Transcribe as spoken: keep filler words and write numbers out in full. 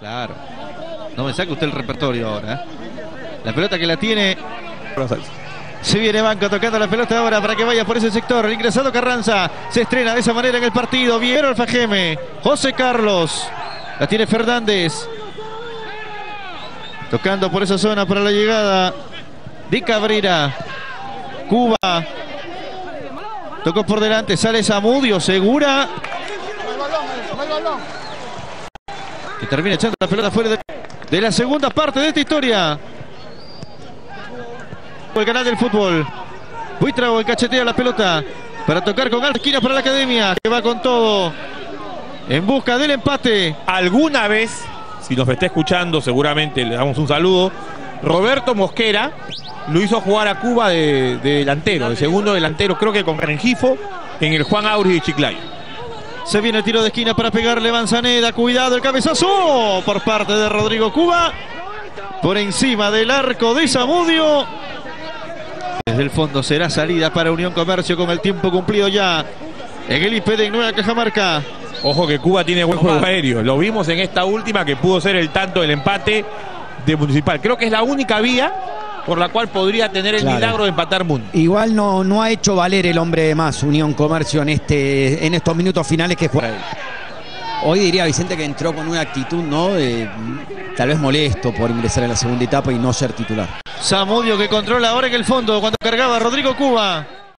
Claro. No me saque usted el repertorio ahora. ¿eh? La pelota que la tiene. Se viene Banco tocando la pelota ahora para que vaya por ese sector. El ingresado Carranza se estrena de esa manera en el partido. Viero Alfajeme. José Carlos. La tiene Fernández. Tocando por esa zona para la llegada de Cabrera. Cuba. Tocó por delante. Sale Zamudio. Segura. Y termina echando la pelota fuera de, de la segunda parte de esta historia. El canal del fútbol. Buitrago el cachetea la pelota para tocar con alta esquina para la academia, que va con todo en busca del empate. Alguna vez, si nos está escuchando, seguramente le damos un saludo. Roberto Mosquera lo hizo jugar a Cuba de, de delantero, de segundo delantero, creo que con Rengifo, en el Juan Auris de Chiclayo. Se viene el tiro de esquina para pegarle Manzaneda. Cuidado el cabezazo por parte de Rodrigo Cuba. Por encima del arco de Zamudio. Desde el fondo será salida para Unión Comercio con el tiempo cumplido ya en el I P D en Nueva Cajamarca. Ojo que Cuba tiene buen juego aéreo. Lo vimos en esta última que pudo ser el tanto del empate de Municipal. Creo que es la única vía por la cual podría tener el claro. milagro de empatar Mundo. Igual no, no ha hecho valer el hombre de más Unión Comercio en, este, en estos minutos finales que juega. Hoy diría Vicente que entró con una actitud, ¿no? De, tal vez molesto por ingresar en la segunda etapa y no ser titular. Zamudio que controla ahora en el fondo cuando cargaba Rodrigo Cuba.